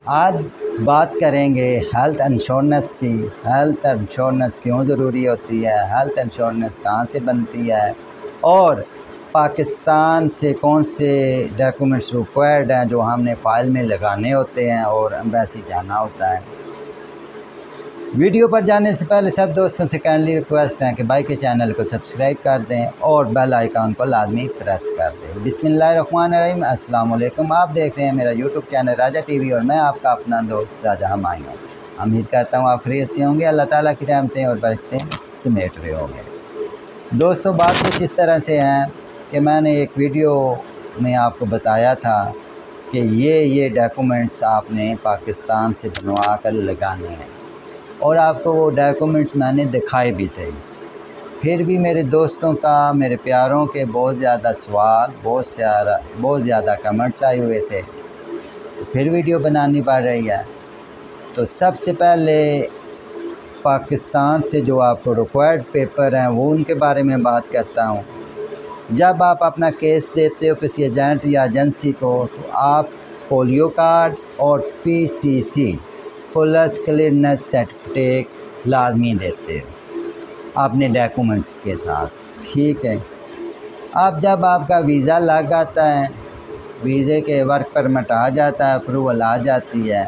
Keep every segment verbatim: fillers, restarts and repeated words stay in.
आज बात करेंगे हेल्थ इंश्योरेंस की। हेल्थ इंश्योरेंस क्यों ज़रूरी होती है, हेल्थ इंश्योरेंस कहाँ से बनती है और पाकिस्तान से कौन से डॉक्यूमेंट्स रिक्वायर्ड हैं जो हमने फ़ाइल में लगाने होते हैं और एम्बेसी जाना होता है। वीडियो पर जाने से पहले सब दोस्तों से काइंडली रिक्वेस्ट है कि भाई के चैनल को सब्सक्राइब कर दें और बेल आइकन को लाजमी प्रेस कर दें। बिस्मिल्लाहिर्रहमानिर्रहीम, अस्सलाम वालेकुम। आप देख रहे हैं मेरा यूट्यूब चैनल राजा टीवी और मैं आपका अपना दोस्त राजा हमायूं हूँ। उम्मीद करता हूँ आप खैरियत से होंगे, अल्लाह ताला की रहमतें और बरकतें समेट रहे होंगे। दोस्तों, बात कुछ इस तरह से है कि मैंने एक वीडियो में आपको बताया था कि ये ये डॉक्यूमेंट्स आपने पाकिस्तान से बनवा कर लगाने हैं और आपको वो डॉक्यूमेंट्स मैंने दिखाए भी थे। फिर भी मेरे दोस्तों का, मेरे प्यारों के बहुत ज़्यादा सवाल, बहुत सारा बहुत ज़्यादा कमेंट्स आए हुए थे, तो फिर वीडियो बनानी पड़ रही है। तो सबसे पहले पाकिस्तान से जो आपको रिक्वायर्ड पेपर हैं वो उनके बारे में बात करता हूँ। जब आप अपना केस देते हो किसी एजेंट या एजेंसी को, तो आप पोलियो कार्ड और P C C police clearance certificate लाजमी देते हो अपने डॉक्यूमेंट्स के साथ, ठीक है। अब जब आपका वीज़ा लग आता है, वीज़े के वर्क परमिट आ जाता है, अप्रूवल आ जाती है,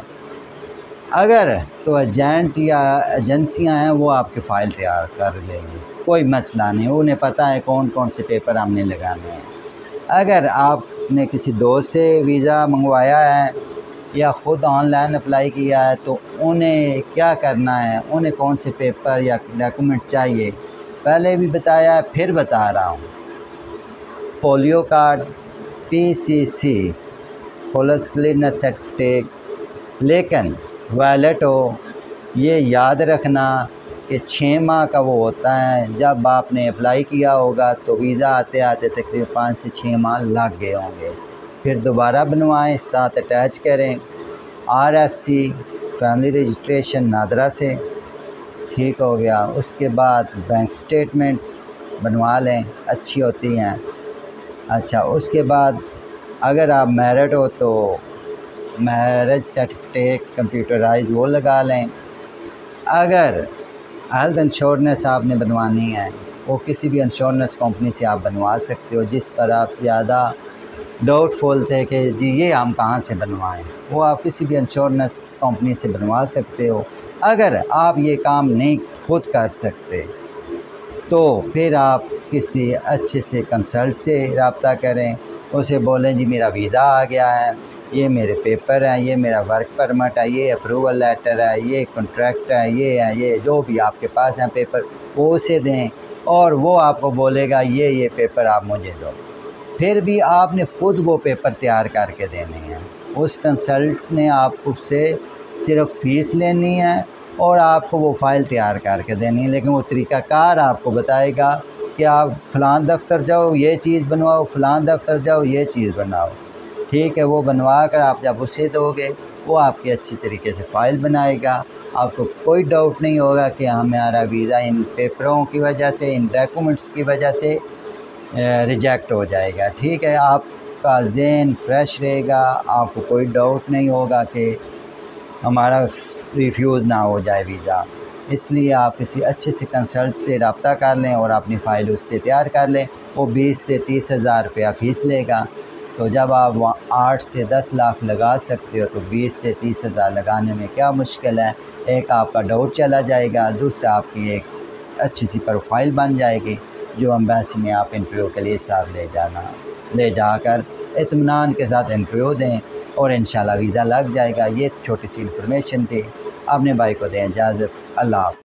अगर तो एजेंट या एजेंसियां हैं वो आपकी फ़ाइल तैयार कर लेंगे, कोई मसला नहीं, उन्हें पता है कौन कौन से पेपर हमने लगाने हैं। अगर आपने किसी दोस्त से वीज़ा मंगवाया है या ख़ुद ऑनलाइन अप्लाई किया है तो उन्हें क्या करना है, उन्हें कौन से पेपर या डॉक्यूमेंट चाहिए, पहले भी बताया है फिर बता रहा हूँ। Polio card, P C C police clearance certificate, लेकिन वैलिड हो। ये याद रखना कि छः माह का वो होता है। जब आपने अप्लाई किया होगा तो वीज़ा आते आते तकरीबन पाँच से छः माह लग गए होंगे। फिर दोबारा बनवाएं, साथ अटैच करें R F C family registration NADRA से, ठीक हो गया। उसके बाद बैंक स्टेटमेंट बनवा लें, अच्छी होती हैं। अच्छा, उसके बाद अगर आप मैरिड हो तो मैरिज सर्टिफिकेट कंप्यूटराइज वो लगा लें। अगर हेल्थ इंश्योरेंस आपने बनवानी है वो किसी भी इंश्योरेंस कंपनी से आप बनवा सकते हो, जिस पर आप ज़्यादा डाउटफुल थे कि जी ये हम कहाँ से बनवाएं, वो आप किसी भी इंश्योरेंस कंपनी से बनवा सकते हो। अगर आप ये काम नहीं खुद कर सकते तो फिर आप किसी अच्छे से कंसल्ट से रब्ता करें, उसे बोलें जी मेरा वीज़ा आ गया है, ये मेरे पेपर हैं, ये मेरा वर्क परमिट है, ये अप्रूवल लेटर है, ये कॉन्ट्रैक्ट है, ये है, ये जो भी आपके पास हैं पेपर वो उसे दें और वो आपको बोलेगा ये ये पेपर आप मुझे दो। फिर भी आपने ख़ुद वो पेपर तैयार करके देने हैं। उस कंसल्ट ने आपको से सिर्फ फ़ीस लेनी है और आपको वो फ़ाइल तैयार करके देनी है, लेकिन वो तरीक़ाकार आपको बताएगा कि आप फ़लाँ दफ्तर जाओ ये चीज़ बनवाओ, फ़लाँ दफ्तर जाओ ये चीज़ बनाओ, ठीक है। वो बनवा कर आप जब उसे दोगे वो आपकी अच्छी तरीके से फ़ाइल बनाएगा। आपको कोई डाउट नहीं होगा कि हमारा वीज़ा इन पेपरों की वजह से, इन डॉक्यूमेंट्स की वजह से रिजेक्ट हो जाएगा, ठीक है। आपका ज़हन फ्रेश रहेगा, आपको कोई डाउट नहीं होगा कि हमारा रिफ्यूज़ ना हो जाए वीज़ा। इसलिए आप किसी अच्छे से कंसल्ट से रब्ता कर लें और अपनी फ़ाइल उससे तैयार कर लें। वो बीस से तीस हज़ार रुपया फ़ीस लेगा, तो जब आप वहाँ आठ से दस लाख लगा सकते हो तो बीस से तीस हज़ार लगाने में क्या मुश्किल है। एक आपका डाउट चला जाएगा, दूसरा आपकी एक अच्छी सी प्रोफाइल बन जाएगी जो एम्बेसी में आप इंटरव्यू के लिए साथ ले जाना ले जाकर इत्मीनान के साथ इंटरव्यू दें और इंशाल्लाह वीज़ा लग जाएगा। ये छोटी सी इन्फॉर्मेशन थी। अपने भाई को दें इजाज़त। अल्लाह।